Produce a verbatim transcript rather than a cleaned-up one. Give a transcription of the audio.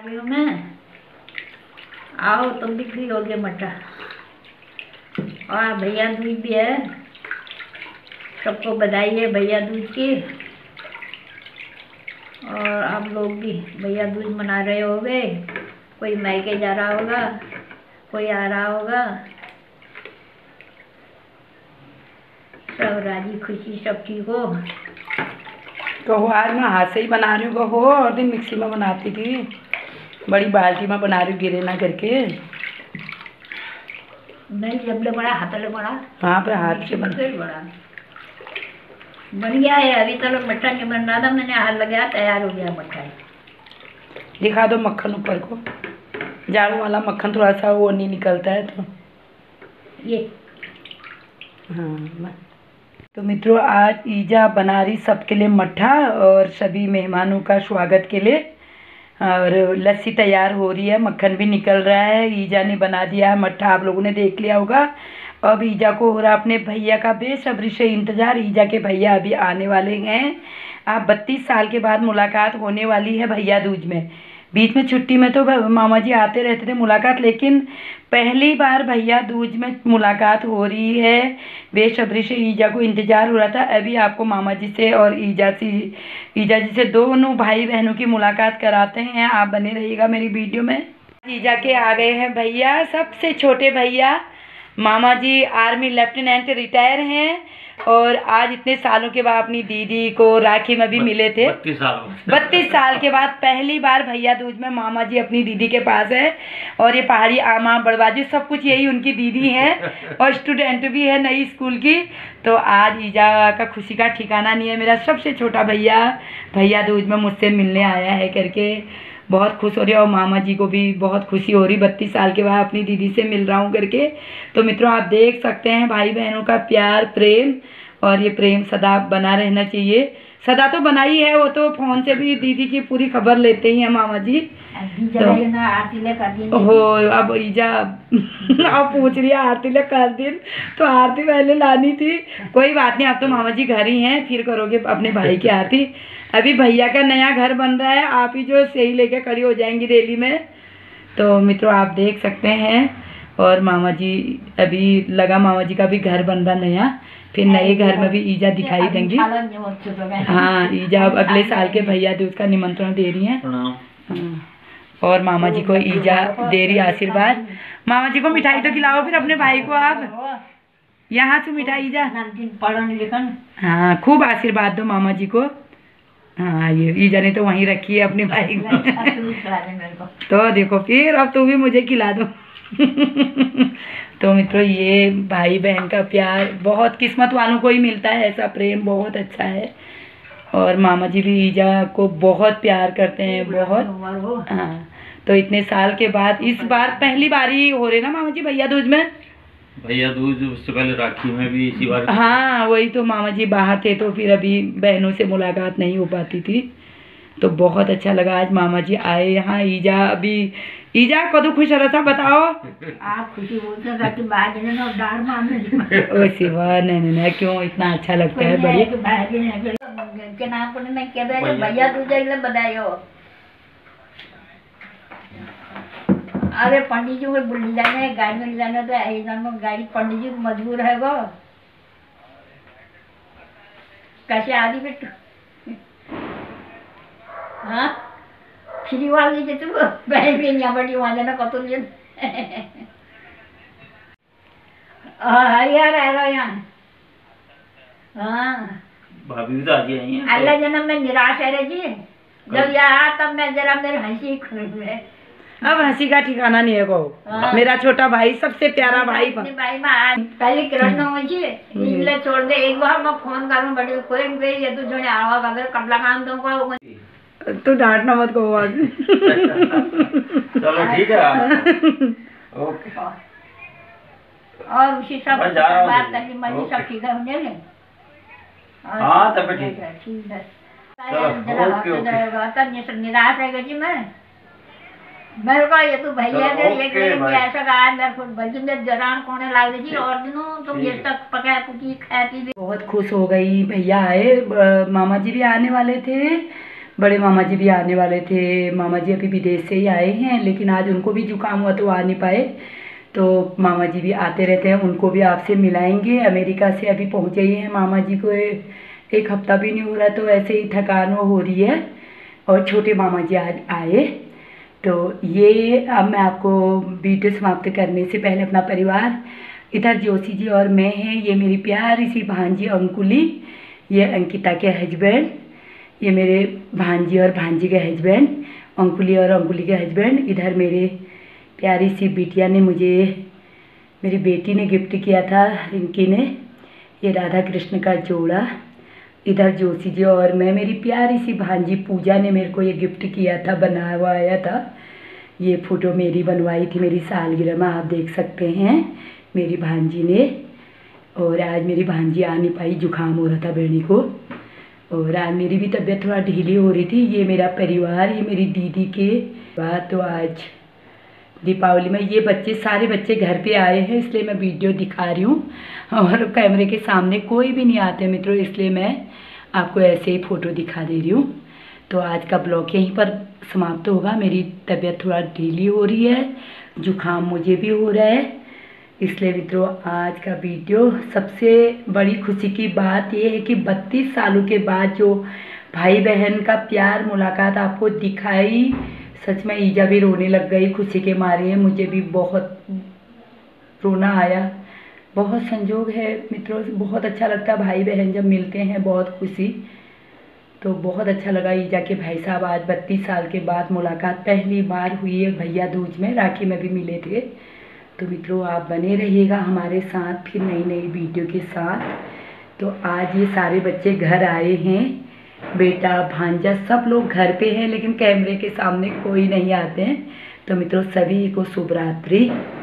रही हूँ मैं। आओ तुम भी फ्री हो गए मट्ठा। और भैया दूज भी है, सबको बधाई है भैया दूज की। और आप लोग भी भैया दूज मना रहे होगे। कोई मायके जा रहा होगा, कोई आ रहा होगा। सब राजी खुशी, सब ठीक हो। कहो आज मैं हाथ से ही बना रही हूँ। कहो और दिन मिक्सी में बनाती थी, बड़ी बाल्टी में बना रही हूँ गिरे ना करके। नहीं जब ले बड़ा हाथ ले बड़ा। हाँ पे हाथ से बना बड़ा बन गया है। अभी तक मट्ठा नहीं बन रहा था, मैंने हाथ लगाया तैयार हो गया मट्ठा। दिखा दो मक्खन ऊपर को। झाड़ू वाला मक्खन थोड़ा सा वो नहीं निकलता है तो ये। हाँ तो मित्रों आज ईजा बना रही सबके लिए मट्ठा और सभी मेहमानों का स्वागत के लिए। और लस्सी तैयार हो रही है, मक्खन भी निकल रहा है। ईजा ने बना दिया है मट्ठा, आप लोगों ने देख लिया होगा। अब ईजा को हो रहा अपने भैया का बेसब्री से इंतज़ार। ईजा के भैया अभी आने वाले हैं। आप बत्तीस साल के बाद मुलाकात होने वाली है भैया दूज में। बीच में छुट्टी में तो मामा जी आते रहते थे मुलाकात, लेकिन पहली बार भैया दूज में मुलाकात हो रही है। बेसब्री से ईजा को इंतज़ार हो रहा था। अभी आपको मामा जी से और ईजा से ईजा जी से दोनों भाई बहनों की मुलाकात कराते हैं। आप बने रहिएगा मेरी वीडियो में। ईजा के आ गए हैं भैया, सबसे छोटे भैया। मामा जी आर्मी लेफ्टिनेंट रिटायर हैं और आज इतने सालों के बाद अपनी दीदी को राखी में भी मिले थे। बत्तीस साल बत्तीस साल के बाद पहली बार भैया दूज में मामा जी अपनी दीदी के पास है। और ये पहाड़ी आमा बड़बाजी सब कुछ यही उनकी दीदी हैं और स्टूडेंट भी है नई स्कूल की। तो आज ईजा का खुशी का ठिकाना नहीं है। मेरा सबसे छोटा भैया भैया दूज में मुझसे मिलने आया है करके बहुत खुश हो रही है। और मामा जी को भी बहुत खुशी हो रही, बत्तीस साल के बाद अपनी दीदी से मिल रहा हूँ करके। तो मित्रों आप देख सकते हैं भाई बहनों का प्यार प्रेम, और ये प्रेम सदा बना रहना चाहिए। सदा तो बना ही है, वो तो फोन से भी दीदी की पूरी खबर लेते ही हैं मामा जी। तो हो अब ईजा अब पूछ रही है आरती ले कर दिन, तो आरती पहले लानी थी। कोई बात नहीं, अब तो मामा जी घर ही हैं, फिर करोगे अपने भाई की आरती। अभी भैया का नया घर बन रहा है, आप ही जो सही लेके खड़ी हो जाएंगी रैली में। तो मित्रों आप देख सकते हैं। और मामा जी अभी लगा मामा जी का भी घर बन रहा नया, फिर नए घर में भी ईजा दिखाई देंगी। हाँ ईजा अब अगले साल के भैया दूज का निमंत्रण दे रही हैं। हाँ। और मामा जी को ईजा दे रही आशीर्वाद। मामा जी को मिठाई तो खिलाओ फिर अपने भाई को आप। यहाँ से मिठाई ईजा। हाँ खूब आशीर्वाद दो मामा जी को। हाँ ये ईजा ने तो वहीं रखी है अपने भाई को। तो देखो फिर अब तू भी मुझे खिला दो। तो मित्रों ये भाई बहन का प्यार बहुत किस्मत वालों को ही मिलता है, ऐसा प्रेम बहुत अच्छा है। और मामा जी भी ईजा को बहुत प्यार करते हैं, बहुत। हाँ तो इतने साल के बाद इस बार पहली बार ही हो रहे ना मामा जी भैया दूज में। भैया दूज उससे पहले राखी में भी इसी बार। हाँ वही तो मामा जी बाहर थे तो फिर अभी बहनों से मुलाकात नहीं हो पाती थी। तो बहुत अच्छा लगा आज मामा जी आए यहाँ। ईजा अभी ईजा कदू खुश रहा बताओ आप खुशी बोलते हैं कि बाहर जाने और डार मारने ओ शिवा नहीं नहीं नहीं क्यों इतना अच्छा लगता है बढ़िया के नाम पर नहीं कह रहे भैया दूजा के बधाई हो। अरे पंडित जी को बुल जाने गाड़ी में जाने तो एकदम गाड़ी पंडित जी को मजबूर है वो कैसे आदि बेटू। हाँ फ्री वाली जे तू बहन के यहाँ बड़ी वहाँ जाना कतुल जन यार आ रहा यहाँ। हाँ भाभी भी तो आज आई हैं। अल्लाह जन्म में निराश है रे जी, जब यहाँ तब मैं जरा मेरे हंसी खुल। अब हंसी का ठिकाना नहीं है को। हाँ। मेरा छोटा भाई सबसे प्यारा भाई भाई में पहले कृष्ण मुझे इनले छोड़ दे एक बार मैं फोन करूँ बड़ी कोई भी ये तो जो आवा अगर कपड़ा काम तुमको तो डांटना मत को आज। चलो ठीक है ओके। और उसी सब बात करनी मर्जी सब ठीक है होने ले। हाँ तब ठीक है ठीक है। चलो ओके निराश है जी मैं मेरे को ये तो भैया ने ये कि ऐसा कहा मेरे को बल्कि मेरे जरान कोने लाग रही थी और दिनों तुम ये तक पका पुकी खाती भी। बहुत खुश हो गई भैया आए, मामा जी भी आने वाले थे बड़े मामा जी भी आने वाले थे। मामा जी अभी विदेश से ही आए हैं, लेकिन आज उनको भी जुकाम हुआ तो आ नहीं पाए। तो मामा जी भी आते रहते हैं, उनको भी आपसे मिलाएंगे। अमेरिका से अभी पहुँचे ही हैं मामा जी को, एक हफ्ता भी नहीं हो रहा, तो ऐसे ही थकान हो रही है। और छोटे मामा जी आज आए। तो ये अब मैं आपको वीडियो समाप्त करने से पहले अपना परिवार, इधर जोशी जी और मैं हैं, ये मेरी प्यारी सी भांजी अंकुली, ये अंकिता के हस्बैंड, ये मेरे भांजी और भांजी के हस्बैंड, अंकुली और अंकुली के हस्बैंड। इधर मेरे प्यारी सी बिटिया ने मुझे, मेरी बेटी ने गिफ्ट किया था, रिंकी ने, ये राधा कृष्ण का जोड़ा। इधर जोशी जी और मैं, मेरी प्यारी सी भांजी पूजा ने मेरे को ये गिफ्ट किया था, बनवाया था। ये फ़ोटो मेरी बनवाई थी मेरी सालगिरह में, आप देख सकते हैं मेरी भांजी ने। और आज मेरी भांजी आ नहीं पाई, जुकाम हो रहा था बहनी को, और आज मेरी भी तबीयत थोड़ा ढीली हो रही थी। ये मेरा परिवार, ये मेरी दीदी के बाद। तो आज दीपावली में ये बच्चे, सारे बच्चे घर पे आए हैं, इसलिए मैं वीडियो दिखा रही हूँ। और कैमरे के सामने कोई भी नहीं आते मित्रों, इसलिए मैं आपको ऐसे ही फ़ोटो दिखा दे रही हूँ। तो आज का ब्लॉग यहीं पर समाप्त होगा। मेरी तबीयत थोड़ा ढीली हो रही है, जुकाम मुझे भी हो रहा है, इसलिए मित्रों आज का वीडियो। सबसे बड़ी खुशी की बात यह है कि बत्तीस सालों के बाद जो भाई बहन का प्यार मुलाकात आपको दिखाई, सच में ईजा भी रोने लग गई खुशी के मारे। मुझे भी बहुत रोना आया, बहुत संजोग है मित्रों, बहुत अच्छा लगता है भाई बहन जब मिलते हैं, बहुत खुशी। तो बहुत अच्छा लगा ईजा के भाई साहब आज बत्तीस साल के बाद मुलाकात पहली बार हुई है भैया दूज में, राखी में भी मिले थे। तो मित्रों आप बने रहिएगा हमारे साथ फिर नई नई वीडियो के साथ। तो आज ये सारे बच्चे घर आए हैं, बेटा भांजा सब लोग घर पे हैं, लेकिन कैमरे के सामने कोई नहीं आते हैं। तो मित्रों सभी को शुभ रात्रि।